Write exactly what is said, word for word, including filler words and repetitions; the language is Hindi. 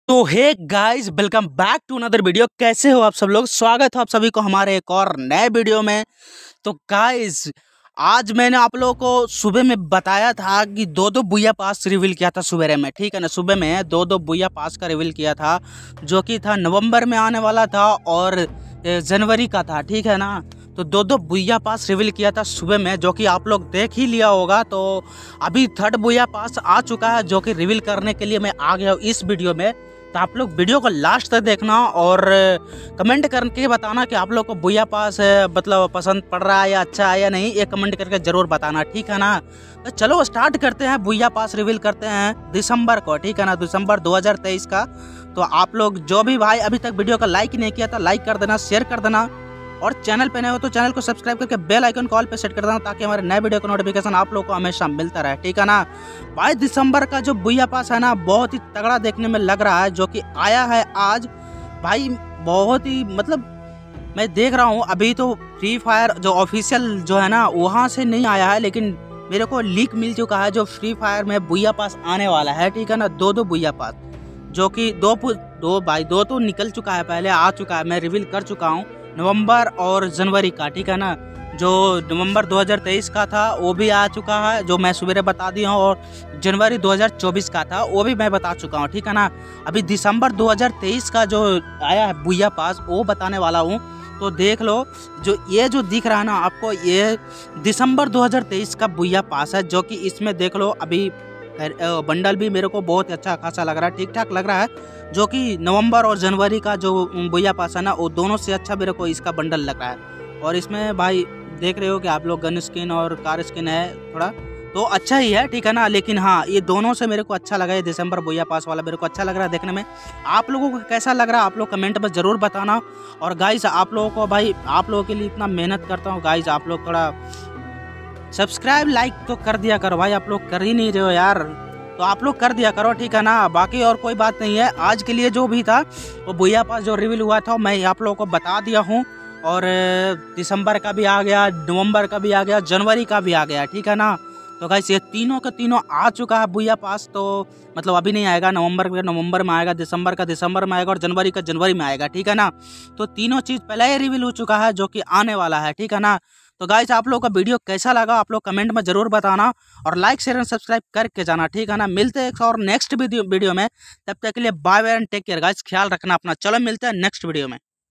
तो hey guys, welcome back to another video. कैसे हो आप सब लोग? स्वागत है आप सभी को हमारे एक और नए वीडियो में। तो गाइस, आज मैंने आप लोगों को सुबह में बताया था कि दो दो बुया पास रिवील किया था सुबह में, ठीक है ना। सुबह में दो दो बुया पास का रिवील किया था, जो कि था नवंबर में आने वाला था और जनवरी का था, ठीक है ना। तो दो दो बुया पास रिवील किया था सुबह में, जो कि आप लोग देख ही लिया होगा। तो अभी थर्ड बुया पास आ चुका है, जो कि रिवील करने के लिए मैं आ गया हूँ इस वीडियो में। तो आप लोग वीडियो को लास्ट तक देखना और कमेंट करके बताना कि आप लोग को बुया पास मतलब पसंद पड़ रहा है या अच्छा है या नहीं, ये कमेंट करके ज़रूर बताना, ठीक है ना। तो चलो स्टार्ट करते हैं, बुया पास रिवील करते हैं दिसंबर को, ठीक है ना, दिसंबर दो हज़ार तेईस का। तो आप लोग जो भी भाई अभी तक वीडियो को लाइक नहीं किया था, लाइक कर देना, शेयर कर देना, और चैनल पे नए हो तो चैनल को सब्सक्राइब करके बेल आइकन कॉल पे सेट कर देना, ताकि हमारे नए वीडियो का नोटिफिकेशन आप लोगों को हमेशा मिलता रहे, ठीक है ना। बाईस दिसंबर का जो बुया पास है ना, बहुत ही तगड़ा देखने में लग रहा है, जो कि आया है आज भाई। बहुत ही मतलब मैं देख रहा हूँ अभी तो फ्री फायर जो ऑफिशियल जो है ना वहाँ से नहीं आया है, लेकिन मेरे को लीक मिल चुका है जो फ्री फायर में बुया पास आने वाला है, ठीक है ना। दो दो बुया पास, जो कि दो दो भाई दो तो निकल चुका है, पहले आ चुका है, मैं रिवील कर चुका हूँ नवंबर और जनवरी का, ठीक है ना। जो नवंबर दो हज़ार तेईस का था वो भी आ चुका है, जो मैं सुबह बता दिया हूँ, और जनवरी दो हज़ार चौबीस का था वो भी मैं बता चुका हूँ, ठीक है ना। अभी दिसंबर दो हज़ार तेईस का जो आया है बुया पास वो बताने वाला हूँ। तो देख लो, जो ये जो दिख रहा है ना आपको, ये दिसंबर दो हज़ार तेईस का बुया पास है, जो कि इसमें देख लो अभी बंडल भी मेरे को बहुत अच्छा खासा लग रहा है, ठीक ठाक लग रहा है। जो कि नवंबर और जनवरी का जो बुया पास है ना, वो दोनों से अच्छा मेरे को इसका बंडल लग रहा है। और इसमें भाई देख रहे हो कि आप लोग गन स्किन और कार स्किन है थोड़ा, तो अच्छा ही है, ठीक है ना। लेकिन हाँ, ये दोनों से मेरे को अच्छा लगा है, दिसंबर बुया पास वाला मेरे को अच्छा लग रहा है देखने में। आप लोगों को कैसा लग रहा है आप लोग कमेंट में ज़रूर बताना। और गाइस, आप लोगों को भाई आप लोगों के लिए इतना मेहनत करता हूँ गाइस, आप लोग थोड़ा सब्सक्राइब लाइक तो कर दिया करो भाई, आप लोग कर ही नहीं रहे हो यार, तो आप लोग कर दिया करो, ठीक है ना। बाकी और कोई बात नहीं है, आज के लिए जो भी था वो बुया पास जो रिवील हुआ था मैं आप लोगों को बता दिया हूँ। और दिसंबर का भी आ गया, नवंबर का भी आ गया, जनवरी का भी आ गया, ठीक है ना। तो गाइस, ये तीनों का तीनों आ चुका है बुया पास। तो मतलब अभी नहीं आएगा, नवंबर का नवंबर में आएगा, दिसंबर का दिसंबर में आएगा, और जनवरी का जनवरी में आएगा, ठीक है ना। तो तीनों चीज़ पहले ही रिवील हो चुका है, जो कि आने वाला है, ठीक है ना। तो गाइस, आप लोग का वीडियो कैसा लगा आप लोग कमेंट में जरूर बताना, और लाइक शेयर एंड सब्सक्राइब करके जाना, ठीक है ना। मिलते हैं एक और नेक्स्ट वीडियो वीडियो में, तब तक के लिए bye bye and take care guys, ख्याल रखना अपना। चलो मिलते हैं नेक्स्ट वीडियो में।